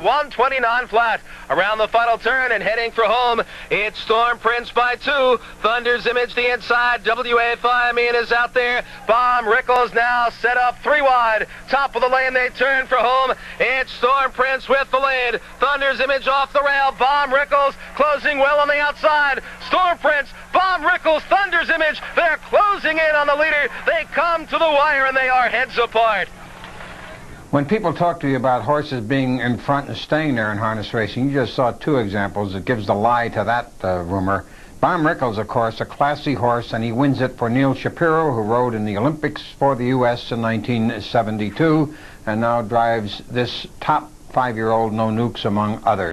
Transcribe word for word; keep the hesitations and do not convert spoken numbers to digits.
one twenty-nine flat. Around the final turn and heading for home, it's Storm Prince by two. Thunder's Image the inside. W A Fiamine is out there. Bomb Rickles now set up three wide. Top of the lane, they turn for home. It's Storm Prince with the lead. Thunder's Image off the rail. Bomb Rickles closing well on the outside. Storm Prince, Bomb Rickles, Thunder's Image. They're closing in on the leader. They come to the wire and they are heads apart. When people talk to you about horses being in front and staying there in harness racing, you just saw two examples that gives the lie to that uh, rumor. Bomb Rickles, of course, a classy horse, and he wins it for Neil Shapiro, who rode in the Olympics for the U S in nineteen seventy-two, and now drives this top five-year-old No Nukes among others.